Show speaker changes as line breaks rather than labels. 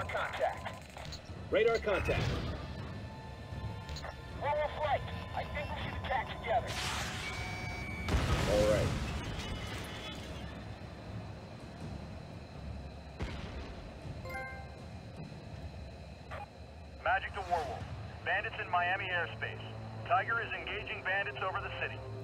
contact.
Radar contact.
Rebel flight. I think we should attack together.
All right.
Magic to Warwolf. Bandits in Miami airspace. Tiger is engaging bandits over the city.